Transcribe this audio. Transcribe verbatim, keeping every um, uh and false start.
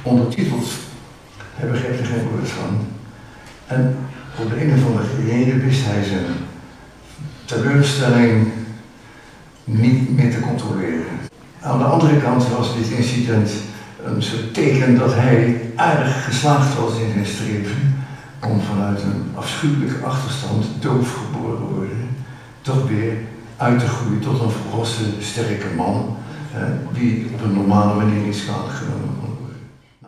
ondertiteld. Hij begreep er geen woord van. En op de een of andere reden wist hij zijn teleurstelling niet meer te controleren. Aan de andere kant was dit incident een soort teken dat hij aardig geslaagd was in zijn streven om vanuit een afschuwelijke achterstand, doof geboren worden, toch weer uit te groeien tot een volwassen, sterke man, eh, die op een normale manier in is genomen.